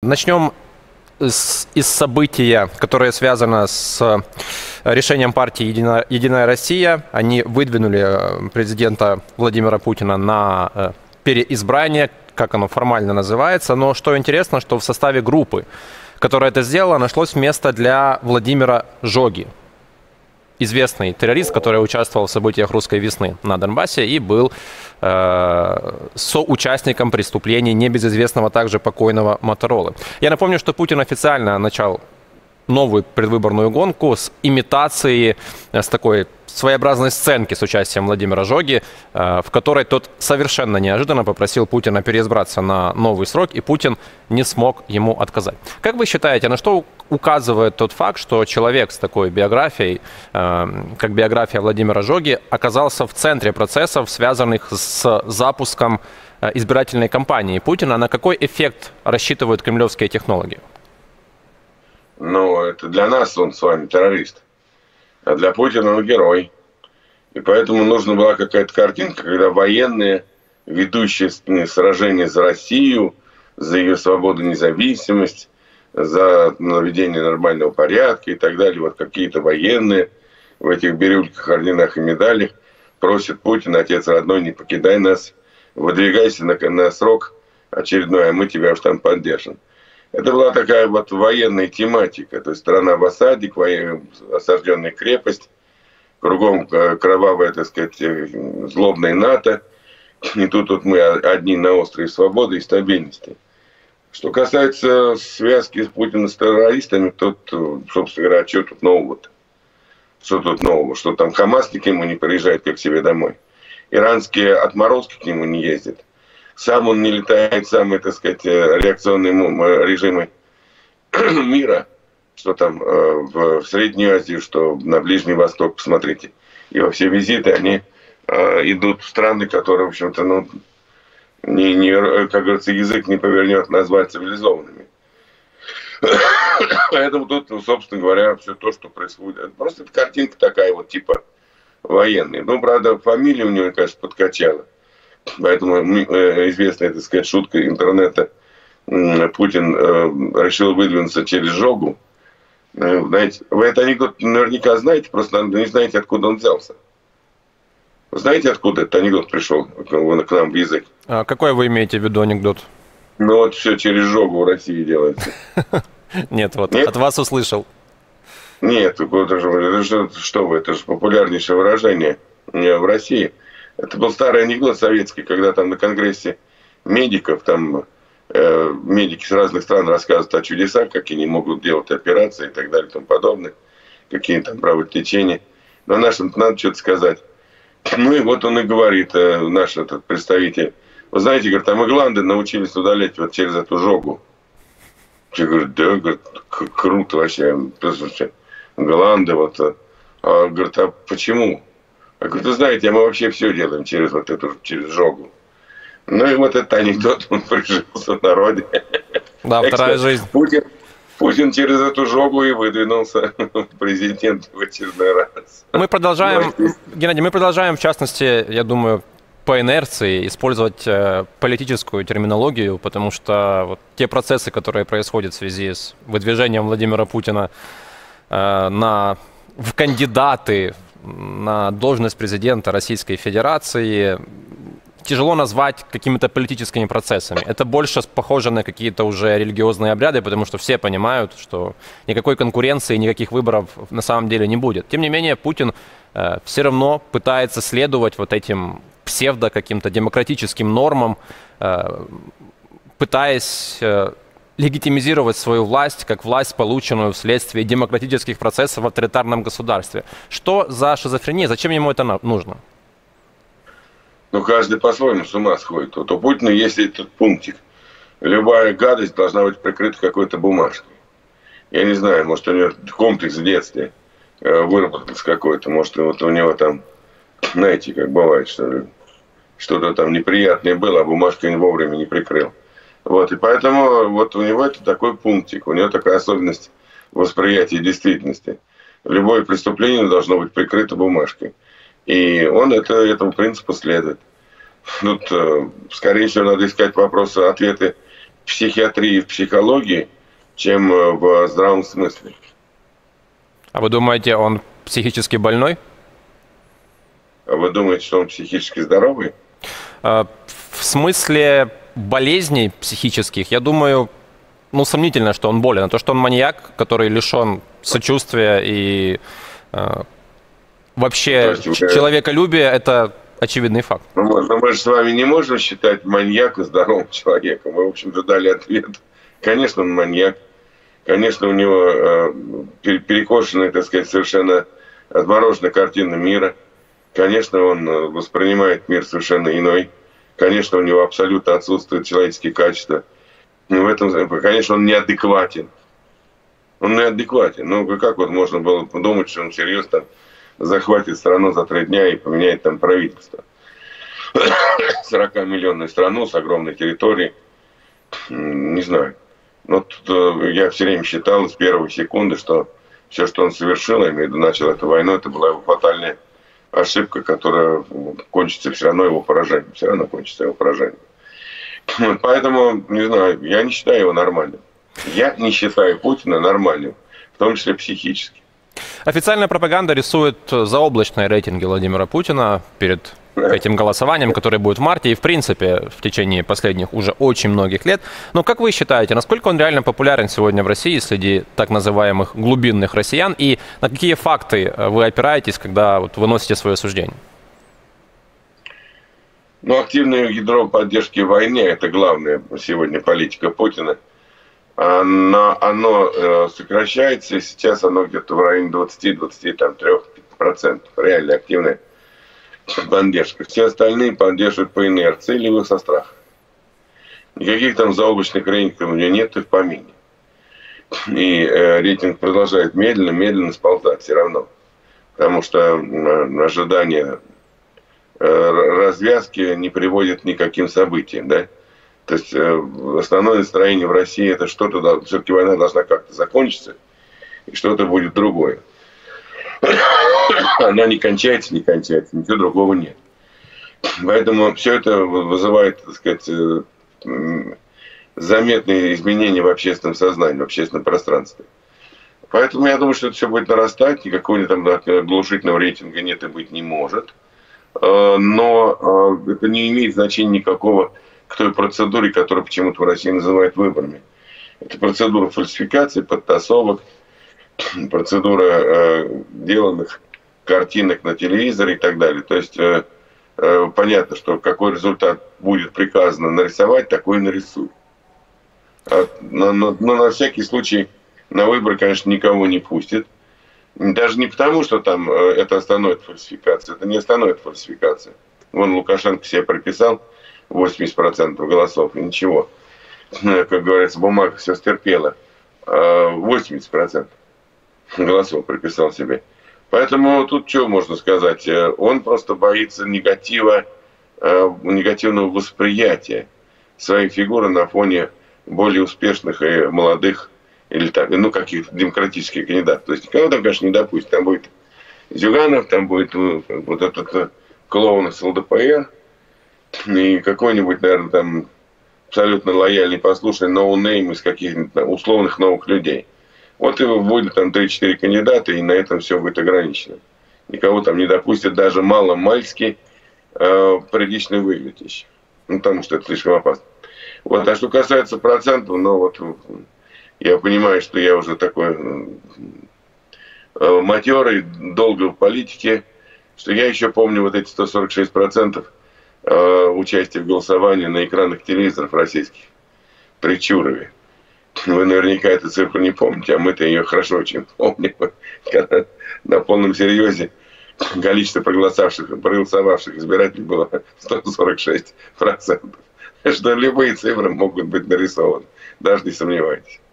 Начнем из события, которое связано с решением партии «Единая Россия». Они выдвинули президента Владимира Путина на переизбрание, как оно формально называется. Но что интересно, что в составе группы, которая это сделала, нашлось место для Владимира Жоги. Известный террорист, который участвовал в событиях русской весны на Донбассе и был соучастником преступлений небезызвестного также покойного Моторолы. Я напомню, что Путин официально начал новую предвыборную гонку с имитацией, с такой своеобразной сценки с участием Владимира Жоги, в которой тот совершенно неожиданно попросил Путина переизбраться на новый срок, и Путин не смог ему отказать. Как вы считаете, на что указывает тот факт, что человек с такой биографией, как биография Владимира Жоги, оказался в центре процессов, связанных с запуском избирательной кампании Путина? На какой эффект рассчитывают кремлевские технологи? Ну, это для нас он с вами террорист, а для Путина он герой. И поэтому нужна была какая-то картинка, когда военные, ведущие сражения за Россию, за ее свободу и независимость, за наведение нормального порядка и так далее, вот какие-то военные в этих бирюльках, орденах и медалях просят Путина: отец родной, не покидай нас, выдвигайся на срок очередной, а мы тебя уж там поддержим. Это была такая вот военная тематика, то есть страна в осаде, осажденная крепость, кругом кровавая, так сказать, злобная НАТО, и тут вот мы одни на острове свободы и стабильности. Что касается связки Путина с террористами, тут, собственно говоря, что тут нового-то? Что тут нового? Что там хамасники к нему не приезжают, как к себе домой? Иранские отморозки к нему не ездят? Сам он не летает в самые, так сказать, реакционные режимы мира, что там в Среднюю Азию, что на Ближний Восток, посмотрите. И во все визиты они идут в страны, которые, в общем-то, ну, как говорится, язык не повернет назвать цивилизованными. Поэтому тут, собственно говоря, все то, что происходит, просто это картинка такая вот, типа военная. Ну, правда, фамилия у него, конечно, подкачала. Поэтому известная, так сказать, шутка интернета: Путин решил выдвинуться через Жогу. Знаете, вы этот анекдот наверняка знаете, просто не знаете, откуда он взялся. Вы знаете, откуда этот анекдот пришел к нам в язык? А какой вы имеете в виду анекдот? Ну вот все через Жогу в России делается. Нет, вот от вас услышал. Нет, это же, что вы, это же популярнейшее выражение в России. Это был старый анекдот советский, когда там на конгрессе медиков, там медики с разных стран рассказывают о чудесах, как они могут делать операции и так далее и тому подобное, какие там проводят лечение. Но нашим надо что-то сказать. Ну и вот он и говорит, наш этот представитель: вы знаете, говорит, а мы гланды научились удалять вот через эту Жогу. Я говорю: да, говорит, круто вообще, гланды вот. А, говорит, а почему? Я говорю: вы знаете, мы вообще все делаем через вот эту, через Жогу. Ну и вот этот анекдот, он прижился в народе. Да, вторая жизнь. Путин через эту Жогу и выдвинулся президент в очередной раз. Мы продолжаем, Геннадий, мы продолжаем, в частности, я думаю, по инерции использовать политическую терминологию, потому что вот те процессы, которые происходят в связи с выдвижением Владимира Путина в кандидаты на должность президента Российской Федерации, тяжело назвать какими-то политическими процессами. Это больше похоже на какие-то уже религиозные обряды, потому что все понимают, что никакой конкуренции, никаких выборов на самом деле не будет. Тем не менее, Путин все равно пытается следовать вот этим псевдо каким-то демократическим нормам, пытаясь легитимизировать свою власть как власть, полученную вследствие демократических процессов в авторитарном государстве. Что за шизофрения? Зачем ему это нужно? Ну, каждый по-своему с ума сходит. Вот у Путина есть этот пунктик: любая гадость должна быть прикрыта какой-то бумажкой. Я не знаю, может, у него комплекс в детстве выработался какой-то. Может, вот у него там, знаете, как бывает, что ли, что-то там неприятное было, а бумажкой вовремя не прикрыл. Вот, и поэтому вот у него это такой пунктик, у него такая особенность восприятия действительности. Любое преступление должно быть прикрыто бумажкой. И он этому принципу следует. Тут, скорее всего, надо искать вопросы, ответы психиатрии, в психологии, чем в здравом смысле. А вы думаете, он психически больной? А вы думаете, что он психически здоровый? В смысле болезней психических, я думаю, ну, сомнительно, что он болен. А то, что он маньяк, который лишен сочувствия и вообще человеколюбия, это очевидный факт. Но мы же с вами не можем считать маньяка здоровым человеком. Мы, в общем-то, дали ответ. Конечно, он маньяк. Конечно, у него перекошенная, так сказать, совершенно отмороженная картина мира. Конечно, он воспринимает мир совершенно иной. Конечно, у него абсолютно отсутствуют человеческие качества. Но в этом, конечно, он неадекватен. Он неадекватен. Ну, как вот можно было подумать, что он серьезно захватит страну за 3 дня и поменяет там правительство. 40-миллионную страну с огромной территорией. Не знаю. Но тут я все время считал с первой секунды, что все, что он совершил, я имею в виду, начал эту войну, это была его фатальная ошибка, которая кончится все равно его поражением. Все равно кончится его поражением. Поэтому, не знаю, я не считаю его нормальным. Я не считаю Путина нормальным, в том числе психически. Официальная пропаганда рисует заоблачные рейтинги Владимира Путина перед этим голосованием, которое будет в марте и, в принципе, в течение последних уже очень многих лет. Но как вы считаете, насколько он реально популярен сегодня в России среди так называемых глубинных россиян? И на какие факты вы опираетесь, когда вот выносите свое суждение? Ну, активное ядро поддержки войны – это главная сегодня политика Путина. Оно сокращается, и сейчас оно где-то в районе 20-23%. Реально активная поддержка. Все остальные поддерживают по инерции, либо со страха. Никаких там заоблачных рейтингов у него нет и в помине. И рейтинг продолжает медленно сползать все равно. Потому что ожидание развязки не приводит ни к каким событиям, да? То есть основное настроение в России это что-то, все-таки война должна как-то закончиться, и что-то будет другое. Она не кончается, ничего другого нет. Поэтому все это вызывает, так сказать, заметные изменения в общественном сознании, в общественном пространстве. Поэтому я думаю, что это все будет нарастать, никакого там оглушительного рейтинга нет и быть не может. Но это не имеет значения никакого к той процедуре, которую почему-то в России называют выборами. Это процедура фальсификации, подтасовок, процедура деланных картинок на телевизоре и так далее. То есть понятно, что какой результат будет приказано нарисовать, такой и нарисуют. Но на всякий случай на выборы, конечно, никого не пустят. Даже не потому, что там это остановит фальсификацию. Это не остановит фальсификацию. Вон Лукашенко себе прописал 80% голосов, и ничего. Как говорится, бумага все стерпела. 80% голосов приписал себе. Поэтому тут что можно сказать? Он просто боится негативного восприятия своей фигуры на фоне более успешных и молодых, или так, ну, каких-то демократических кандидатов. То есть никого там, конечно, не допустит. Там будет Зюганов, там будет вот этот клоун из ЛДПР, и какой-нибудь, наверное, там абсолютно лояльный, послушный ноунейм из каких-нибудь условных новых людей. Вот и будет там 3-4 кандидата, и на этом все будет ограничено. Никого там не допустят, даже мало-мальски прилично выглядящих. Ну, потому что это слишком опасно. Вот, а что касается процентов, ну вот я понимаю, что я уже такой матерый, долго в политике, что я еще помню вот эти 146% участия в голосовании на экранах телевизоров российских при Чурове. Вы наверняка эту цифру не помните, а мы-то ее хорошо очень помним. Когда на полном серьезе количество проголосовавших избирателей было 146%. Что любые цифры могут быть нарисованы, даже не сомневайтесь.